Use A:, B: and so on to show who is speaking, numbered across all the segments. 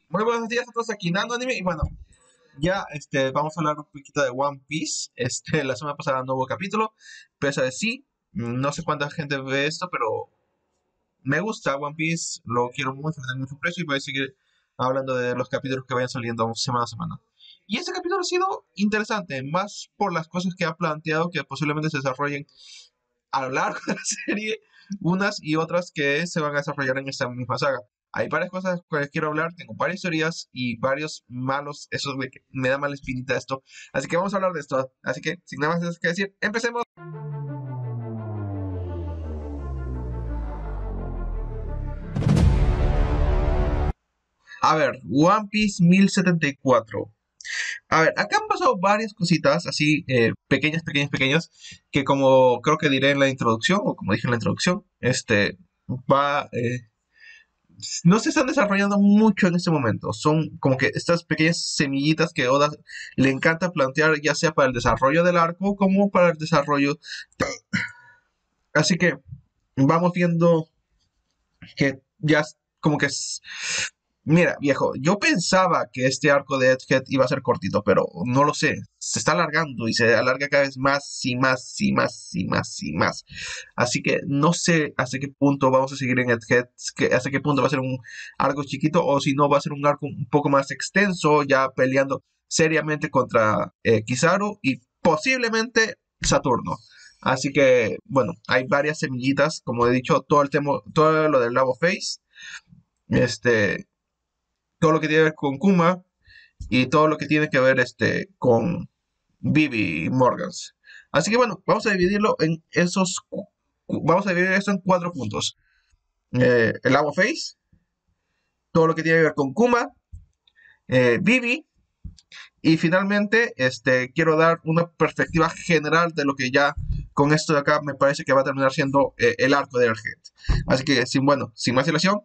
A: Muy buenos días a todos aquí Nando Anime y bueno, ya vamos a hablar un poquito de One Piece. La semana pasada no hubo capítulo, pero esa vez sí. No sé cuánta gente ve esto, pero me gusta One Piece, lo quiero mucho, le tengo mucho precio y voy a seguir hablando de los capítulos que vayan saliendo semana a semana. Y este capítulo ha sido interesante, más por las cosas que ha planteado que posiblemente se desarrollen a lo largo de la serie, unas y otras que se van a desarrollar en esta misma saga. Hay varias cosas que quiero hablar, tengo varias teorías y varios malos, eso me da mala espinita esto. Así que vamos a hablar de esto. Así que, sin nada más que decir, empecemos. A ver, One Piece 1074. A ver, acá han pasado varias cositas, así, pequeñas, que como creo que diré en la introducción, o como dije en la introducción, va, no se están desarrollando mucho en este momento. Son como que estas pequeñas semillitas que Oda le encanta plantear, ya sea para el desarrollo del arco como para el desarrollo. Así que vamos viendo que ya como que mira, viejo, yo pensaba que este arco de Egghead iba a ser cortito, pero no lo sé. Se está alargando y se alarga cada vez más y más y más y más y más. Así que no sé hasta qué punto vamos a seguir en Egghead, hasta qué punto va a ser un arco chiquito o si no va a ser un arco un poco más extenso, ya peleando seriamente contra Kizaru y posiblemente Saturno. Así que, bueno, hay varias semillitas, como he dicho, todo el tema, todo lo del Lavo Face, este, todo lo que tiene que ver con Kuma y todo lo que tiene que ver con Vivi y Morgans. Así que bueno, vamos a dividirlo en esos. Vamos a dividir esto en cuatro puntos. El Agua Face, todo lo que tiene que ver con Kuma, Vivi, y finalmente quiero dar una perspectiva general de lo que ya con esto de acá me parece que va a terminar siendo el arco de Airhead. Así que sin más dilación.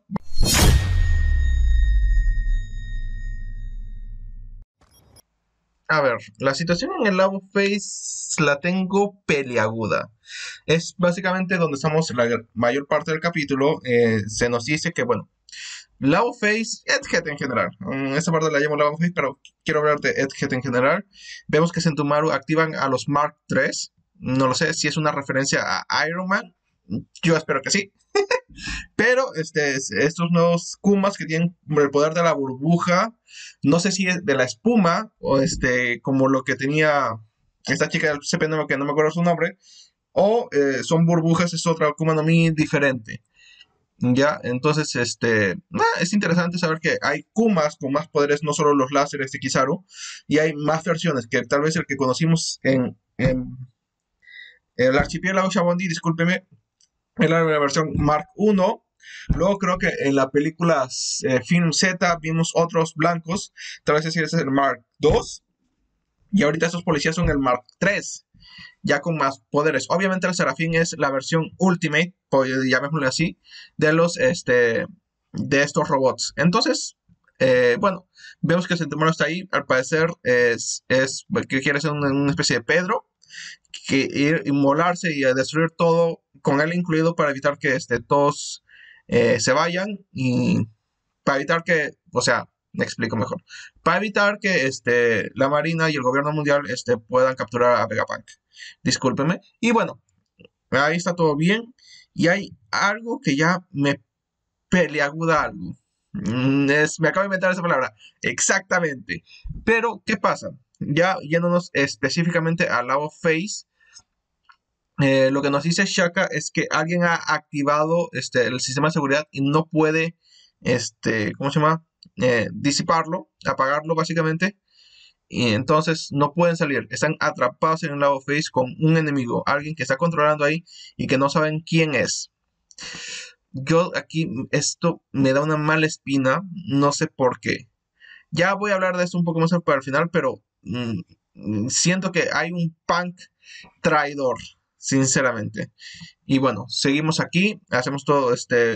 A: A ver, la situación en el Labo Face la tengo peliaguda. Es básicamente donde estamos la mayor parte del capítulo. Se nos dice que, bueno, Labo Face, Egghead en general. Esta parte la llamo Labo Face, pero quiero hablar de Egghead en general. Vemos que Sentomaru activan a los Mark III. No lo sé si es una referencia a Iron Man. Yo espero que sí. Pero estos nuevos Kumas que tienen el poder de la burbuja, no sé si es de la espuma o como lo que tenía esta chica del CP9 que no me acuerdo su nombre, o son burbujas, es otra Kuma no Mi diferente. Ya, entonces, es interesante saber que hay Kumas con más poderes, no solo los láseres de Kizaru, y hay más versiones, que tal vez el que conocimos en el archipiélago Shabondi, discúlpeme, es la versión Mark I. Luego creo que en la película Film Z vimos otros blancos. Tal vez ese es el Mark II. Y ahorita estos policías son el Mark III. Ya con más poderes. Obviamente el Serafín es la versión Ultimate, pues, llamémosle así, de los de estos robots. Entonces, bueno, vemos que el Centimano está ahí. Al parecer es que quiere ser una especie de Pedro que ir inmolarse y a destruir todo, con él incluido, para evitar que todos se vayan y para evitar que, o sea, me explico mejor, para evitar que la Marina y el gobierno mundial puedan capturar a Vegapunk. Discúlpeme. Y bueno, ahí está todo bien. Y hay algo que ya me peleaguda algo. Me acabo de inventar esa palabra. Exactamente. Pero, ¿qué pasa? Ya yéndonos específicamente al lado Face, lo que nos dice Shaka es que alguien ha activado el sistema de seguridad y no puede, ¿cómo se llama? Disiparlo, apagarlo básicamente. Y entonces no pueden salir. Están atrapados en el lado face con un enemigo, alguien que está controlando ahí y que no saben quién es. Yo aquí, esto me da una mala espina, no sé por qué. Ya voy a hablar de esto un poco más para el final, pero siento que hay un punk traidor, sinceramente. Y bueno, seguimos aquí, hacemos todo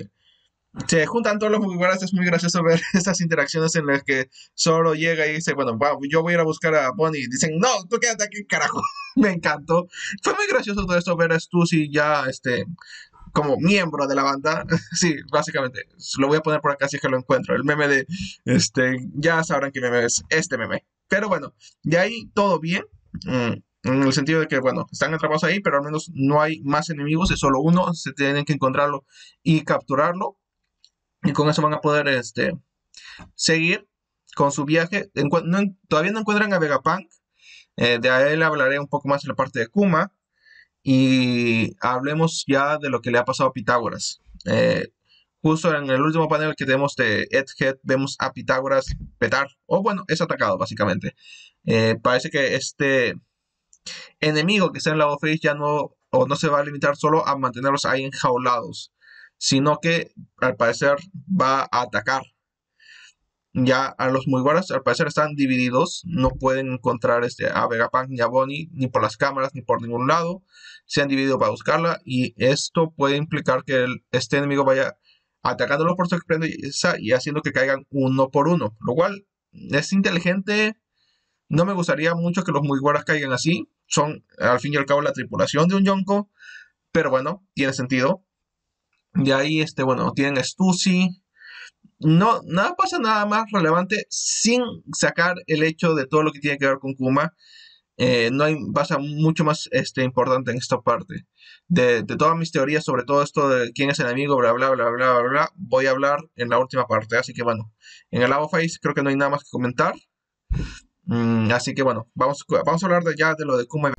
A: se juntan todos los Mugiwaras, es muy gracioso ver estas interacciones en las que Zoro llega y dice, bueno, wow, yo voy a ir a buscar a Bonnie, y dicen, no, tú quédate aquí, carajo. Me encantó. Fue muy gracioso todo esto, ver a Stussy ya, como miembro de la banda. Sí, básicamente. Lo voy a poner por acá si es que lo encuentro. El meme de, ya sabrán qué meme es este meme. Pero bueno, de ahí todo bien. En el sentido de que, bueno, están atrapados ahí, pero al menos no hay más enemigos, es solo uno, se tienen que encontrarlo y capturarlo. Y con eso van a poder, seguir con su viaje. Todavía no encuentran a Vegapunk. De ahí le hablaré un poco más en la parte de Kuma. Y hablemos ya de lo que le ha pasado a Pitágoras. Justo en el último panel que tenemos de Egghead, vemos a Pitágoras petar, o bueno, es atacado básicamente. Parece que este enemigo que está en la Face ya no, o no se va a limitar solo a mantenerlos ahí enjaulados, sino que al parecer va a atacar. Ya a los Mugiwaras al parecer están divididos, no pueden encontrar a Vegapunk ni a Bonnie, ni por las cámaras, ni por ningún lado. Se han dividido para buscarla y esto puede implicar que este enemigo vaya atacándolos por sorpresa y haciendo que caigan uno por uno, lo cual es inteligente. No me gustaría mucho que los Mugiwaras caigan así, son al fin y al cabo la tripulación de un Yonko, pero bueno, tiene sentido. Y ahí, bueno, tienen a Stussy. No, nada pasa nada más relevante sin sacar el hecho de todo lo que tiene que ver con Kuma. No hay pasa mucho más importante en esta parte. De todas mis teorías sobre todo esto de quién es el enemigo, bla, bla, bla, bla, bla, bla, voy a hablar en la última parte. Así que bueno, en el Lava Face creo que no hay nada más que comentar. Así que bueno, vamos a hablar ya de lo de Kuma.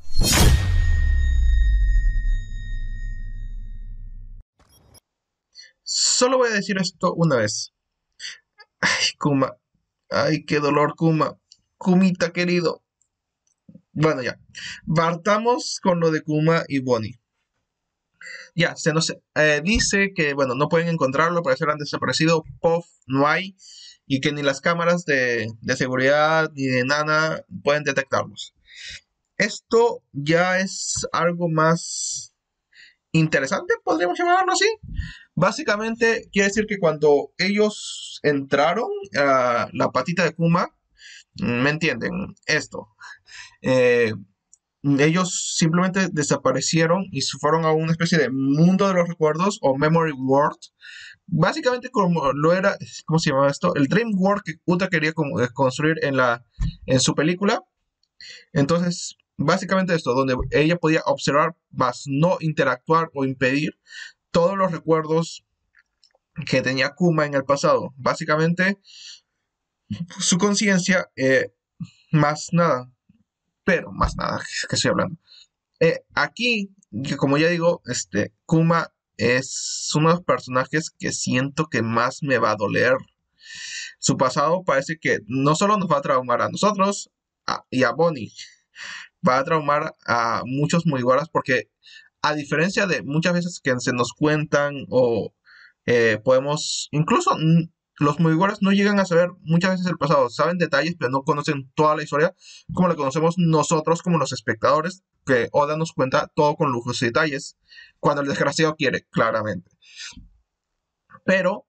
A: Solo voy a decir esto una vez. Ay, Kuma. Ay, qué dolor, Kuma. Kumita querido. Bueno, ya. Partamos con lo de Kuma y Bonnie. Ya, se nos dice que, bueno, no pueden encontrarlo, parece que han desaparecido. Puff no hay. Y que ni las cámaras de seguridad ni de Nana pueden detectarlos. Esto ya es algo más interesante, podríamos llamarlo así. Básicamente quiere decir que cuando ellos entraron a la patita de Kuma, ¿me entienden? Esto. Eh, Ellos simplemente desaparecieron y se fueron a una especie de mundo de los recuerdos o memory world. Básicamente como lo era, ¿cómo se llamaba esto? El Dream World que Uta quería construir en su película. Entonces, básicamente esto, donde ella podía observar, más no interactuar o impedir todos los recuerdos que tenía Kuma en el pasado. Básicamente, su conciencia, más nada, pero más nada, que estoy hablando. Aquí, como ya digo, Kuma es uno de los personajes que siento que más me va a doler. Su pasado parece que no solo nos va a traumar a nosotros y a Bonnie, va a traumar a muchos Mugiwaras porque a diferencia de muchas veces que se nos cuentan o podemos, incluso los Mugiwaras no llegan a saber muchas veces el pasado, saben detalles pero no conocen toda la historia como la conocemos nosotros como los espectadores, que Oda nos cuenta todo con lujos y detalles, cuando el desgraciado quiere, claramente. Pero,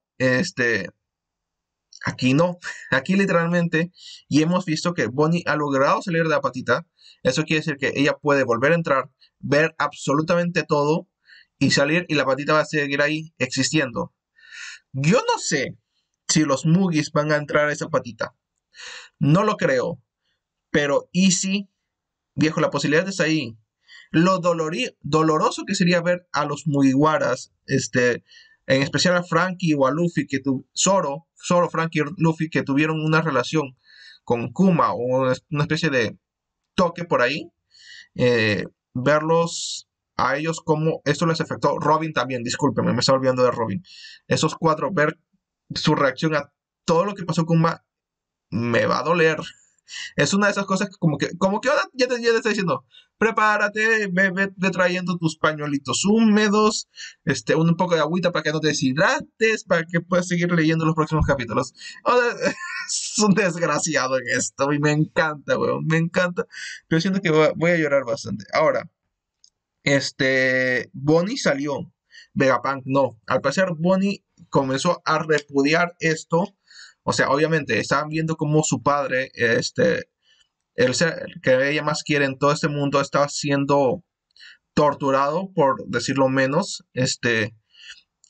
A: aquí no, aquí literalmente, y hemos visto que Bonnie ha logrado salir de la patita. Eso quiere decir que ella puede volver a entrar, ver absolutamente todo y salir y la patita va a seguir ahí existiendo. Yo no sé si los Mugis van a entrar a esa patita. No lo creo. Pero Easy, viejo, la posibilidad está ahí. Lo doloroso que sería ver a los Mugiwaras, en especial a Frankie o a Luffy, Zoro, Frankie y Luffy, que tuvieron una relación con Kuma o una especie de toque por ahí, verlos a ellos como esto les afectó. Robin también, discúlpeme, me estaba olvidando de Robin. Esos cuatro, ver su reacción a todo lo que pasó con Kuma, me va a doler. Es una de esas cosas que como que ahora ya te está diciendo, prepárate, ve trayendo tus pañuelitos húmedos, un poco de agüita para que no te deshidrates, para que puedas seguir leyendo los próximos capítulos. Ahora, es un desgraciado en esto y me encanta, weón, me encanta. Pero siento que voy a llorar bastante. Ahora, Bonnie salió, Vegapunk no. Al parecer, Bonnie comenzó a repudiar esto. O sea, obviamente, estaban viendo cómo su padre, el ser que ella más quiere en todo este mundo, estaba siendo torturado, por decirlo menos.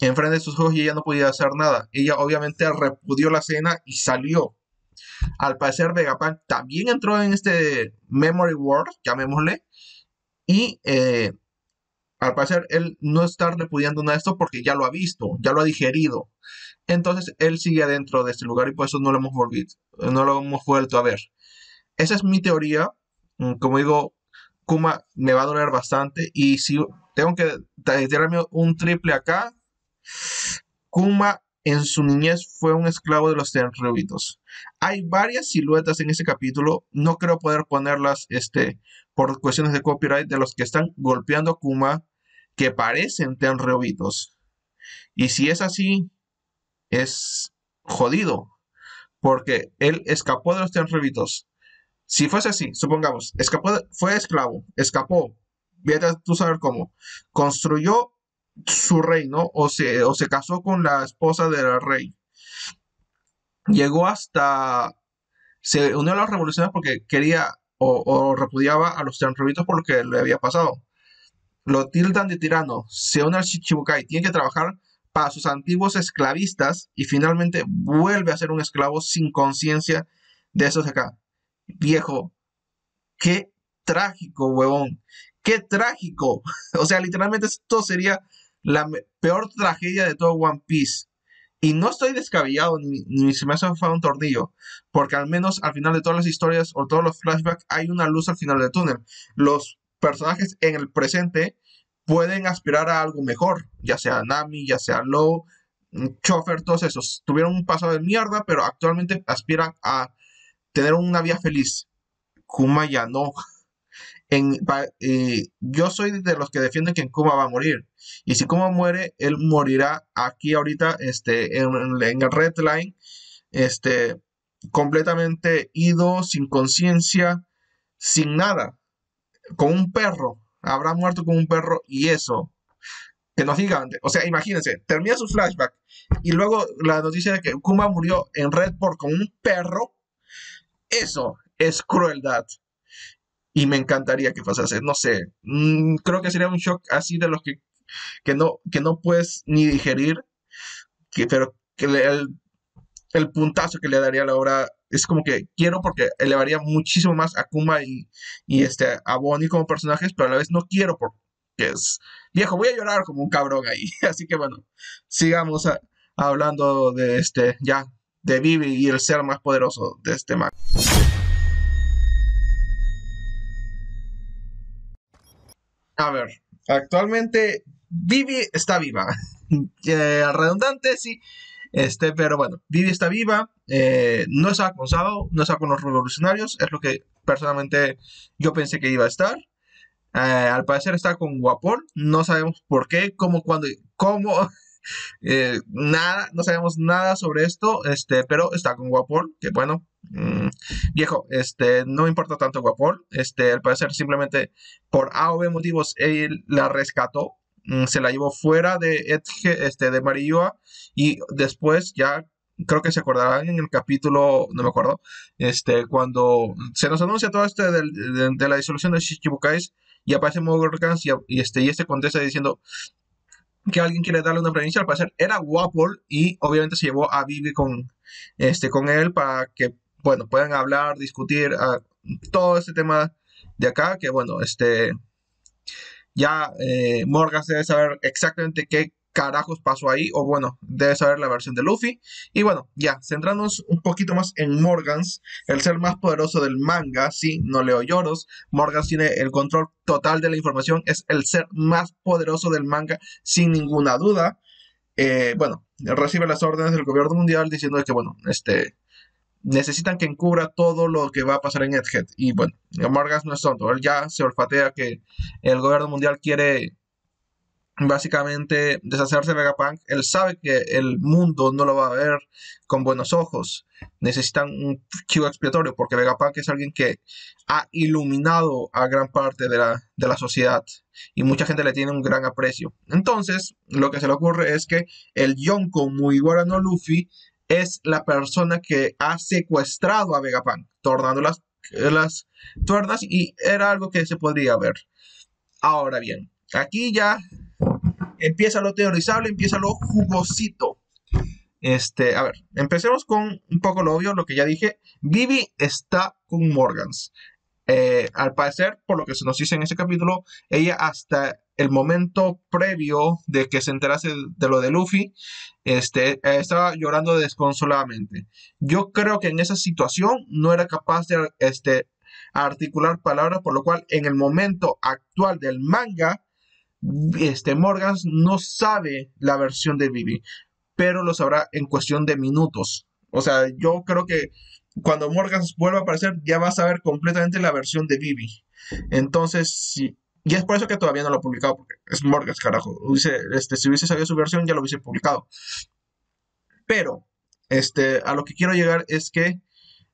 A: enfrente de sus ojos y ella no podía hacer nada. Ella obviamente repudió la escena y salió. Al parecer Vegapunk también entró en este Memory World, llamémosle, y al parecer él no está repudiando nada de esto porque ya lo ha visto, ya lo ha digerido. Entonces él sigue adentro de este lugar y por eso no lo hemos vuelto a ver. Esa es mi teoría. Como digo, Kuma me va a doler bastante y si tengo que tirarme un triple acá, Kuma en su niñez fue un esclavo de los tenryubitos. Hay varias siluetas en ese capítulo, no creo poder ponerlas por cuestiones de copyright, de los que están golpeando a Kuma que parecen tenryubitos. Y si es así, es jodido, porque él escapó de los tenryubitos. Si fuese así, supongamos, fue esclavo, escapó, vete a tú saber cómo, construyó su reino o se casó con la esposa del rey. Llegó hasta, se unió a los revolucionarios porque quería o repudiaba a los tenryubitos por lo que le había pasado. Lo tildan de tirano, se une al Shichibukai, tiene que trabajar para sus antiguos esclavistas y finalmente vuelve a ser un esclavo sin conciencia de esos de acá. Viejo, qué trágico, huevón. Qué trágico. O sea, literalmente esto sería la peor tragedia de todo One Piece. Y no estoy descabellado ni se me ha zafado un tornillo, porque al menos al final de todas las historias o todos los flashbacks hay una luz al final del túnel. Los personajes en el presente pueden aspirar a algo mejor, ya sea Nami, ya sea Law, Chopper, todos esos. Tuvieron un pasado de mierda, pero actualmente aspiran a tener una vida feliz. Kuma ya no. Yo soy de los que defienden que Kuma va a morir. Y si Kuma muere, él morirá aquí ahorita en el Red Line, este, completamente ido, sin conciencia, sin nada, con un perro. Habrá muerto con un perro y eso. Que nos digan, o sea, imagínense, termina su flashback y luego la noticia de que Kuma murió en Redport con un perro. Eso es crueldad. Y me encantaría que pasase, no sé, creo que sería un shock así de los que no puedes ni digerir, pero que el puntazo que le daría a la obra es como que quiero porque elevaría muchísimo más a Kuma y a Bonnie como personajes, pero a la vez no quiero porque es viejo, voy a llorar como un cabrón ahí. Así que bueno, sigamos hablando de ya, de Vivi y el ser más poderoso de este manga. A ver, actualmente Vivi está viva. Redundante, sí. Pero bueno, Vivi está viva. No está con Sado, no está con los revolucionarios. Es lo que personalmente yo pensé que iba a estar. Al parecer está con Guapol. No sabemos por qué, cómo, cuándo, cómo. Nada, no sabemos nada sobre esto, pero está con Guapol, que bueno, viejo, no me importa tanto Guapol, al parecer simplemente por A o B motivos él la rescató, se la llevó fuera de Edge, de Mariyua, y después ya creo que se acordarán en el capítulo, no me acuerdo, cuando se nos anuncia todo de la disolución de Shichibukais y aparece Morgan y este contesta diciendo que alguien quiere darle una premisa, al parecer era Wapol y obviamente se llevó a Vivi con él para que, bueno, puedan hablar, discutir todo este tema de acá, que bueno, ya Morgan debe saber exactamente qué carajos pasó ahí, o bueno, debe saber la versión de Luffy. Y bueno, ya, centrándonos un poquito más en Morgans, el ser más poderoso del manga, sí, no leo lloros. Morgans tiene el control total de la información, es el ser más poderoso del manga, sin ninguna duda. Bueno, recibe las órdenes del gobierno mundial diciendo que, bueno, necesitan que encubra todo lo que va a pasar en Egghead. Y bueno, Morgans no es tonto, él ya se olfatea que el gobierno mundial quiere básicamente deshacerse de Vegapunk. Él sabe que el mundo no lo va a ver con buenos ojos. Necesitan un chivo expiatorio porque Vegapunk es alguien que ha iluminado a gran parte de la sociedad y mucha gente le tiene un gran aprecio. Entonces, lo que se le ocurre es que el Yonko Mugiwara no Luffy es la persona que ha secuestrado a Vegapunk, tornando las tuernas, y era algo que se podría ver. Ahora bien, aquí ya empieza lo teorizable, empieza lo jugosito. A ver, empecemos con un poco lo obvio, lo que ya dije. Vivi está con Morgans. Al parecer, por lo que se nos dice en ese capítulo, ella hasta el momento previo de que se enterase de lo de Luffy, estaba llorando desconsoladamente. Yo creo que en esa situación no era capaz de articular palabras, por lo cual en el momento actual del manga, Morgans no sabe la versión de Vivi, pero lo sabrá en cuestión de minutos. O sea, yo creo que cuando Morgan vuelva a aparecer, ya va a saber completamente la versión de Vivi. Entonces, sí. Y es por eso que todavía no lo he publicado, porque es Morgan, carajo. Si hubiese sabido su versión, ya lo hubiese publicado. Pero, a lo que quiero llegar es que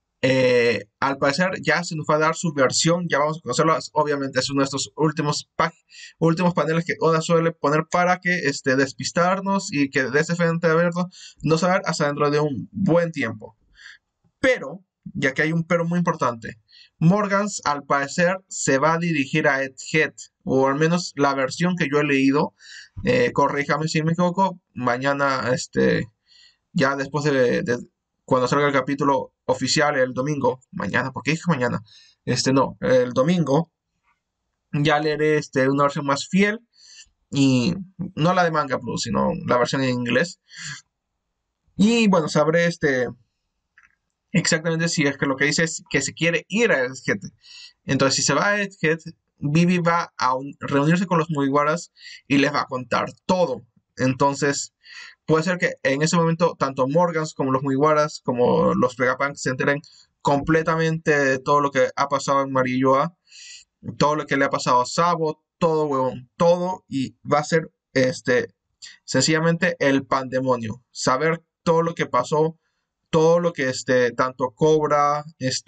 A: al parecer ya se nos va a dar su versión, ya vamos a conocerlo. Obviamente es uno de estos últimos paneles que Oda suele poner para que despistarnos y que de ese frente abierto no saber hasta dentro de un buen tiempo. Pero, ya que hay un pero muy importante, Morgans al parecer se va a dirigir a Egghead, o al menos la versión que yo he leído. Corríjame si me equivoco, mañana, ya después de cuando salga el capítulo oficial el domingo, mañana, ¿por qué dije mañana? No, el domingo ya leeré una versión más fiel y no la de Manga Plus, sino la versión en inglés. Y bueno, sabré exactamente si es que lo que dice es que se quiere ir a Egghead. Entonces, si se va a Egghead, Vivi va a reunirse con los Mugiwaras y les va a contar todo. Entonces, puede ser que en ese momento tanto Morgans como los Mugiwaras como los Vegapunk se enteren completamente de todo lo que ha pasado en Marilloa, todo lo que le ha pasado a Sabo, todo, huevón, todo, y va a ser sencillamente el pandemonio. Saber todo lo que pasó, todo lo que tanto Cobra,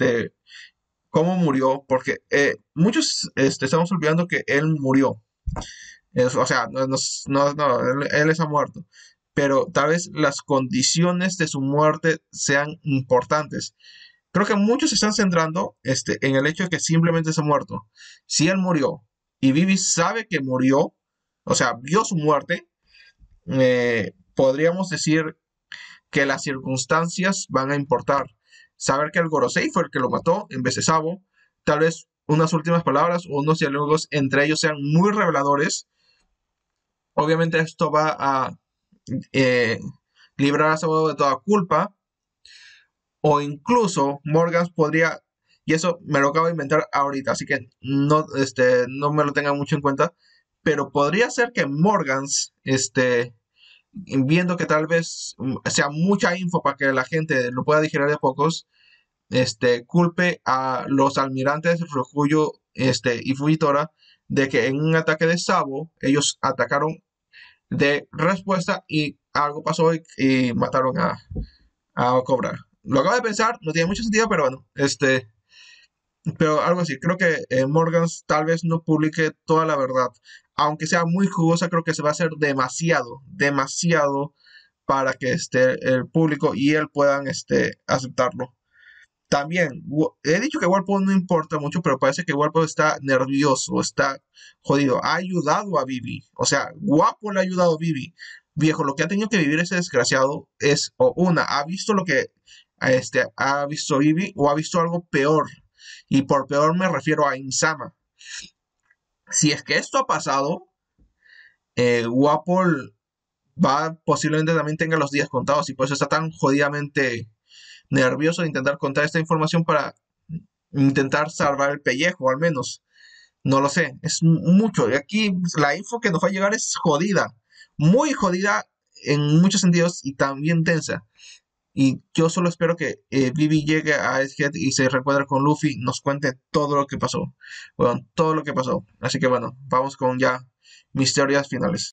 A: cómo murió, porque muchos estamos olvidando que él murió. O sea, no, él está muerto. Pero tal vez las condiciones de su muerte sean importantes. Creo que muchos se están centrando en el hecho de que simplemente se ha muerto. Si él murió y Vivi sabe que murió, o sea, vio su muerte, podríamos decir que las circunstancias van a importar. Saber que el Gorosei fue el que lo mató en vez de Sabo, tal vez unas últimas palabras o unos diálogos entre ellos sean muy reveladores. Obviamente esto va a eh, librar a Sabo de toda culpa, o incluso Morgans podría, y eso me lo acabo de inventar ahorita, así que no me lo tengan mucho en cuenta, pero podría ser que Morgans, viendo que tal vez sea mucha info para que la gente lo pueda digerir de pocos, culpe a los almirantes Ryujo y Fujitora de que en un ataque de Sabo ellos atacaron de respuesta y algo pasó y mataron a Cobra. Lo acabo de pensar, no tiene mucho sentido, pero bueno, pero algo así. Creo que Morgans tal vez no publique toda la verdad, aunque sea muy jugosa. Creo que se va a hacer demasiado, demasiado para que el público y él puedan aceptarlo. También, he dicho que Walpole no importa mucho, pero parece que Walpole está nervioso, está jodido. Ha ayudado a Vivi. O sea, Walpole le ha ayudado a Vivi. Viejo, lo que ha tenido que vivir ese desgraciado es, o una, ha visto lo que ha visto Vivi o ha visto algo peor. Y por peor me refiero a Insama. Si es que esto ha pasado, Walpole posiblemente también tenga los días contados y por eso está tan jodidamente nervioso de intentar contar esta información para intentar salvar el pellejo, al menos. No lo sé, es mucho. Y aquí la info que nos va a llegar es jodida, muy jodida en muchos sentidos y también densa. Y yo solo espero que Vivi llegue a Egghead y se reencuentre con Luffy, nos cuente todo lo que pasó. Bueno, todo lo que pasó. Así que bueno, vamos con ya mis teorías finales.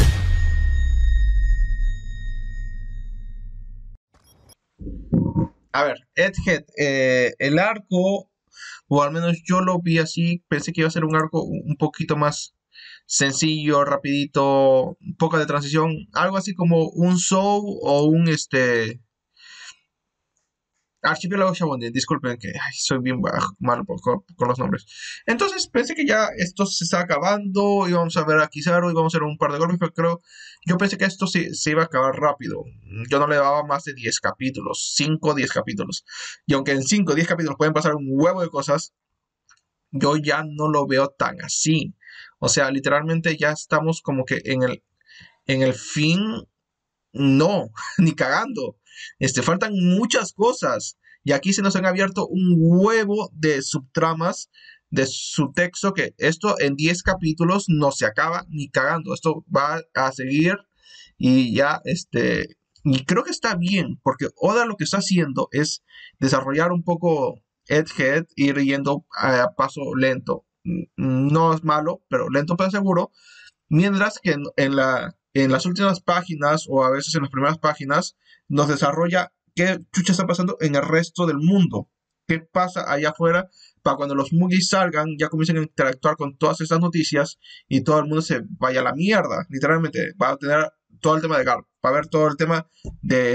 A: A ver, Egghead, el arco, o al menos yo lo vi así, pensé que iba a ser un arco un poquito más sencillo, rapidito, un poco de transición, algo así como un show o un Archipiélago Shabondi, disculpen que ay, soy bien malo con los nombres. Entonces pensé que ya esto se está acabando, íbamos a ver a Kizaru, íbamos a hacer un par de golpes, pero yo pensé que esto se iba a acabar rápido. Yo no le daba más de 10 capítulos, 5 o 10 capítulos. Y aunque en 5 o 10 capítulos pueden pasar un huevo de cosas, yo ya no lo veo tan así. O sea, literalmente ya estamos como que en el fin, no, ni cagando. Faltan muchas cosas. Y aquí se nos han abierto un huevo de subtramas de subtexto que esto en 10 capítulos no se acaba ni cagando. Esto va a seguir y ya, y creo que está bien, porque Oda lo que está haciendo es desarrollar un poco Egghead, ir yendo a paso lento. No es malo, pero lento pero seguro. Mientras que en las últimas páginas o a veces en las primeras páginas nos desarrolla qué chucha está pasando en el resto del mundo. ¿Qué pasa allá afuera? Para cuando los Mugis salgan, ya comiencen a interactuar con todas estas noticias y todo el mundo se vaya a la mierda. Literalmente, va a tener todo el tema de Garp, va a haber todo el tema de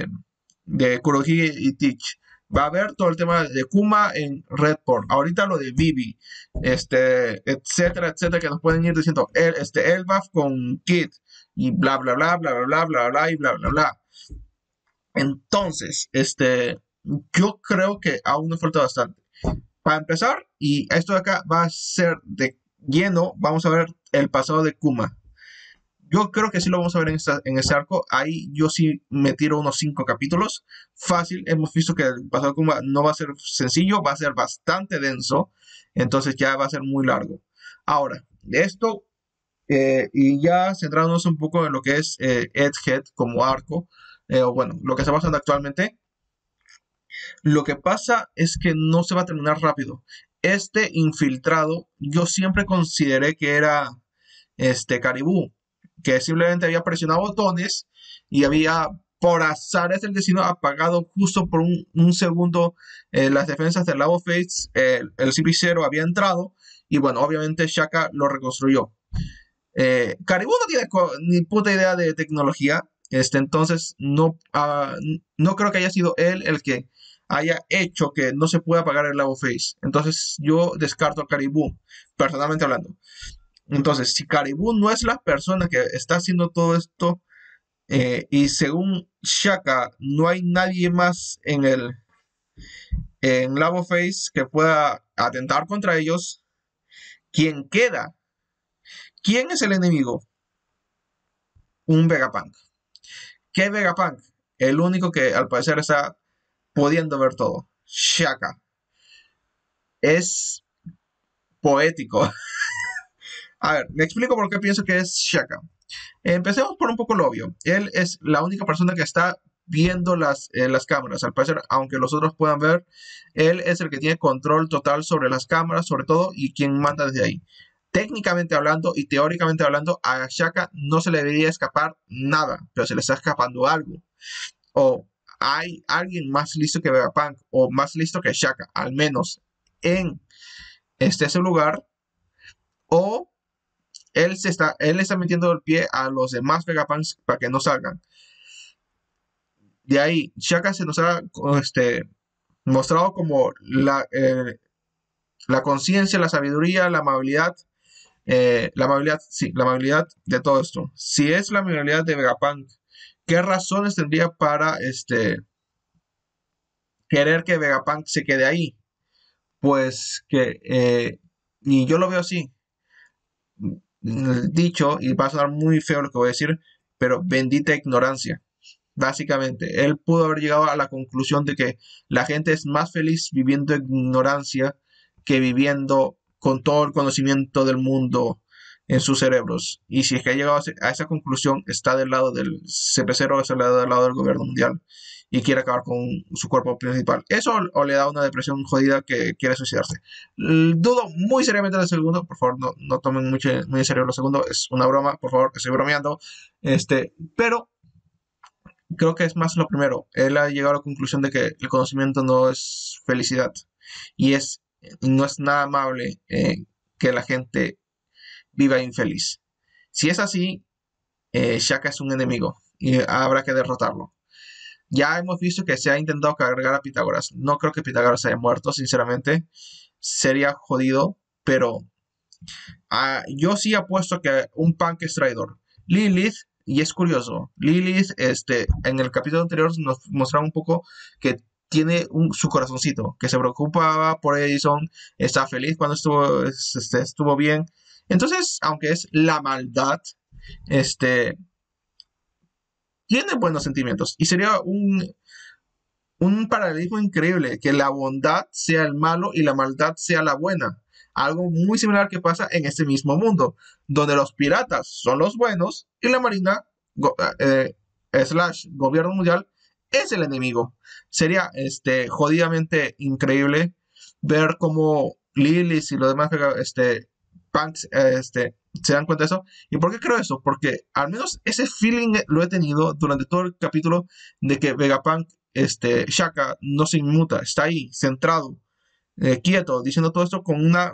A: Kurohige y Teach. Va a haber todo el tema de Kuma en Redport. Ahorita lo de Vivi, etcétera, etcétera, que nos pueden ir diciendo Elbaf con Kid y bla, bla, bla, bla, bla, bla, bla, bla, y bla, bla, bla. Entonces, yo creo que aún nos falta bastante. Para empezar, y esto de acá va a ser de lleno, vamos a ver el pasado de Kuma. Yo creo que sí lo vamos a ver en ese arco. Ahí yo sí me tiro unos 5 capítulos. Fácil. Hemos visto que el pasado de Kuma no va a ser sencillo, va a ser bastante denso. Entonces ya va a ser muy largo. Ahora, de esto, y ya centrándonos un poco en lo que es Egghead como arco, o bueno, lo que está pasando actualmente, lo que pasa es que no se va a terminar rápido. Este infiltrado, yo siempre consideré que era Caribú, que simplemente había presionado botones y había, por azares del destino, apagado justo por un segundo las defensas del Labo Fates. El CP0 había entrado y bueno, obviamente Shaka lo reconstruyó. Caribou no tiene ni puta idea de tecnología, entonces no creo que haya sido él el que haya hecho que no se pueda apagar el Labo Face. Entonces yo descarto a Caribou, personalmente hablando. Entonces, si Caribou no es la persona que está haciendo todo esto, y según Shaka, no hay nadie más en Labo Face que pueda atentar contra ellos, ¿quién queda? ¿Quién es el enemigo? Un Vegapunk. ¿Qué Vegapunk? El único que al parecer está pudiendo ver todo. Shaka. Es poético. A ver, me explico por qué pienso que es Shaka. Empecemos por un poco lo obvio. Él es la única persona que está viendo las cámaras. Al parecer, aunque los otros puedan ver, él es el que tiene control total sobre las cámaras, sobre todo, y quien manda desde ahí. Técnicamente hablando y teóricamente hablando, a Shaka no se le debería escapar nada, pero se le está escapando algo. O hay alguien más listo que Vegapunk o más listo que Shaka, al menos en ese lugar, o él está metiendo el pie a los demás Vegapunks para que no salgan. De ahí, Shaka se nos ha mostrado como la conciencia, la sabiduría, sí, la amabilidad de todo esto. Si es la amabilidad de Vegapunk, ¿qué razones tendría para querer que Vegapunk se quede ahí? Pues que, y yo lo veo así, dicho, y va a sonar muy feo lo que voy a decir, pero bendita ignorancia. Básicamente, él pudo haber llegado a la conclusión de que la gente es más feliz viviendo en ignorancia que viviendo con todo el conocimiento del mundo en sus cerebros. Y si es que ha llegado a esa conclusión, está del lado del CP0, está del lado del gobierno mundial y quiere acabar con su cuerpo principal. Eso o le da una depresión jodida que quiere suicidarse. Dudo muy seriamente del segundo, por favor, no tomen muy en serio lo segundo, es una broma, por favor, estoy bromeando. Pero creo que es más lo primero. Él ha llegado a la conclusión de que el conocimiento no es felicidad y no es nada amable que la gente viva infeliz. Si es así, Shaka es un enemigo y habrá que derrotarlo. Ya hemos visto que se ha intentado cargar a Pitágoras. No creo que Pitágoras haya muerto, sinceramente. Sería jodido, pero yo sí apuesto que un punk es traidor. Lilith, y es curioso, Lilith, en el capítulo anterior nos mostraba un poco que tiene su corazoncito, que se preocupaba por Edison, está feliz cuando estuvo bien. Entonces, aunque es la maldad, este, tiene buenos sentimientos. Y sería un paralelismo increíble, que la bondad sea el malo y la maldad sea la buena. Algo muy similar que pasa en este mismo mundo, donde los piratas son los buenos y la marina slash gobierno mundial es el enemigo. Sería jodidamente increíble ver cómo Lilith y los demás punks se dan cuenta de eso. ¿Y por qué creo eso? Porque al menos ese feeling lo he tenido durante todo el capítulo de que Vegapunk Shaka no se inmuta, está ahí, centrado, quieto, diciendo todo esto con una,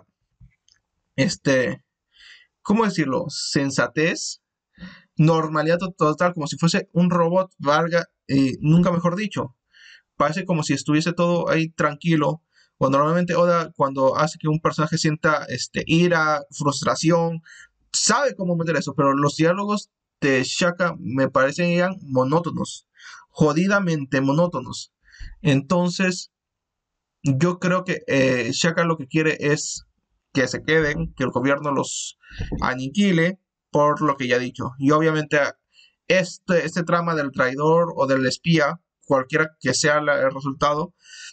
A: este, ¿cómo decirlo? Sensatez, normalidad total, como si fuese un robot, valga, nunca mejor dicho. Parece como si estuviese todo ahí tranquilo. O normalmente Oda, cuando hace que un personaje sienta ira, frustración, sabe cómo meter eso, pero los diálogos de Shaka me parecen monótonos, jodidamente monótonos. Entonces, yo creo que Shaka lo que quiere es que se queden, que el gobierno los aniquile, por lo que ya he dicho. Y obviamente este trama del traidor o del espía, cualquiera que sea el resultado,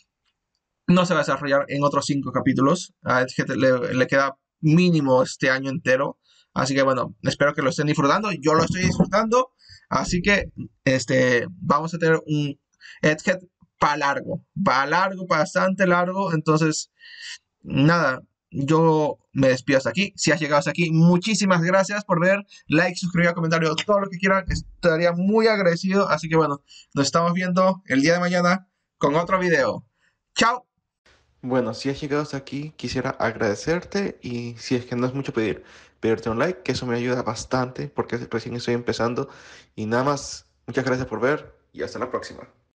A: no se va a desarrollar en otros 5 capítulos. A Edgehead le queda mínimo este año entero. Así que bueno, espero que lo estén disfrutando. Yo lo estoy disfrutando. Así que vamos a tener un Edgehead para largo, bastante largo. Entonces, nada, yo me despido hasta aquí. Si has llegado hasta aquí, muchísimas gracias por ver. Like, suscribir, comentario, todo lo que quieran. Estaría muy agradecido. Así que bueno, nos estamos viendo el día de mañana con otro video. Chao.
B: Bueno, si has llegado hasta aquí, quisiera agradecerte y si es que no es mucho pedirte un like, que eso me ayuda bastante porque recién estoy empezando. Y nada más, muchas gracias por ver y hasta la próxima.